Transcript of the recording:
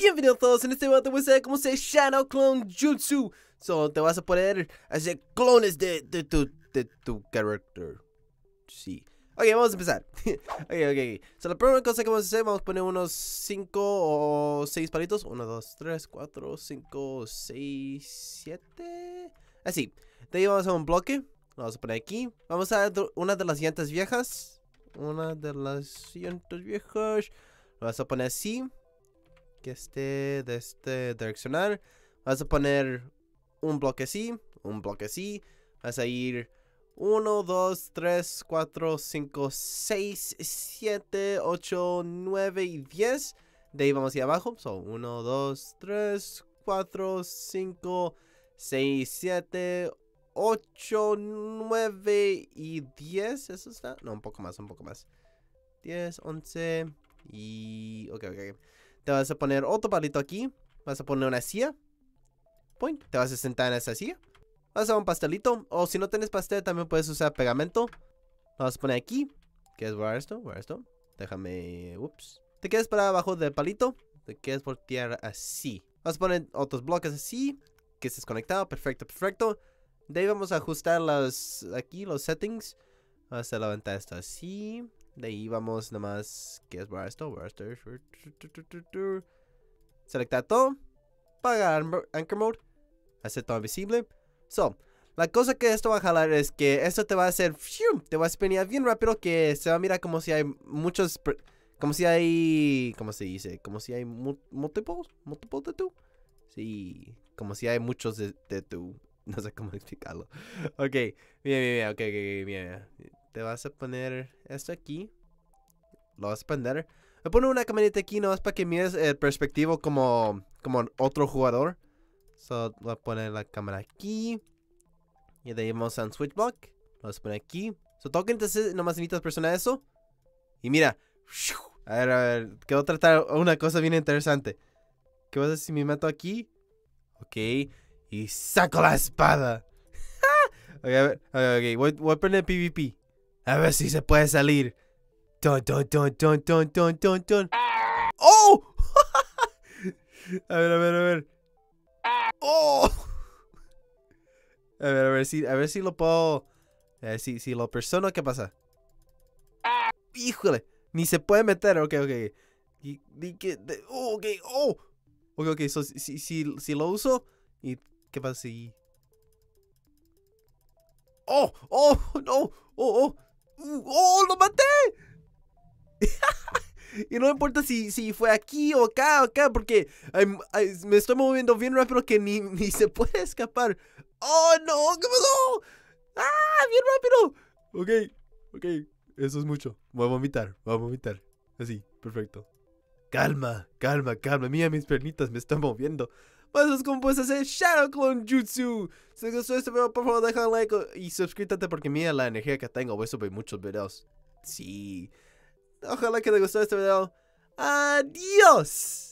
Bienvenidos a todos, en este video te voy a enseñar cómo se Shadow Clone Jutsu. Te vas a poder hacer clones de tu character. Sí. Ok, vamos a empezar. Ok. La primera cosa que vamos a hacer, vamos a poner unos 5 o 6 palitos. 1, 2, 3, 4, 5, 6, 7. Así. De ahí vamos a un bloque. Lo vamos a poner aquí. Vamos a dar una de las llantas viejas. Lo vas a poner así. Que esté de este direccional. Vas a poner un bloque así. Un bloque así. Vas a ir 1, 2, 3, 4, 5, 6, 7, 8, 9 y 10. De ahí vamos hacia abajo. 1, 2, 3, 4, 5, 6, 7, 8, 9 y 10. ¿Eso está? No, un poco más. 10, 11 y... Ok. Te vas a poner otro palito aquí. Vas a poner una silla. Point. Te vas a sentar en esa silla. Vas a hacer un pastelito. O si no tienes pastel, también puedes usar pegamento. Lo vas a poner aquí. ¿Quieres borrar esto? Déjame... Ups. Te quedas para abajo del palito. Te quieres voltear así. Vas a poner otros bloques así. Que estés conectado. Perfecto. De ahí vamos a ajustar los settings. Vas a levantar esto así. De ahí vamos nomás. ¿Quieres borrar esto? Selectar todo. Apagar Anchor Mode. Hacer todo visible. La cosa que esto va a jalar es que esto te va a hacer... Te va a spinnear bien rápido, que se va a mirar como si hay muchos... Como si hay... ¿Cómo se dice? Como si hay múltiples de tú. Sí. Como si hay muchos de tú. No sé cómo explicarlo. Ok. Bien. Ok. Bien. Te vas a poner esto aquí. Lo vas a poner. Me pone una camarita aquí nomás para que mires el perspectivo como otro jugador. Voy a poner la cámara aquí. Y de ahí vamos a un switch block. Lo vas a poner aquí. Todo que entonces nomás necesitas presionar eso. Y mira. A ver. Quiero tratar una cosa bien interesante. ¿Qué vas a hacer si me meto aquí? Ok. Y saco la espada. Ok, a ver. Ok. Voy a poner PvP. A ver si se puede salir. Ton. ¡Oh! A ver. ¡Oh! A ver si lo puedo... A ver si lo persono, ¿qué pasa? ¡Híjole! Ni se puede meter. Ok. Ok. Si lo uso... ¿Y qué pasa si...? ¡Oh! ¡No! ¡Oh! ¡Lo maté! Y no importa si fue aquí o acá, porque me estoy moviendo bien rápido que ni se puede escapar. ¡Oh, no! ¿Qué pasó? ¡Ah! ¡Bien rápido! Ok. Eso es mucho. Voy a vomitar. Así, perfecto. Calma. Mira, mis pernitas me están moviendo. Eso es como puedes hacer Shadow Clone Jutsu. Si te gustó este video, por favor deja un like y suscríbete, porque mira la energía que tengo. Voy a subir muchos videos. Sí. Ojalá que te gustó este video. ¡Adiós!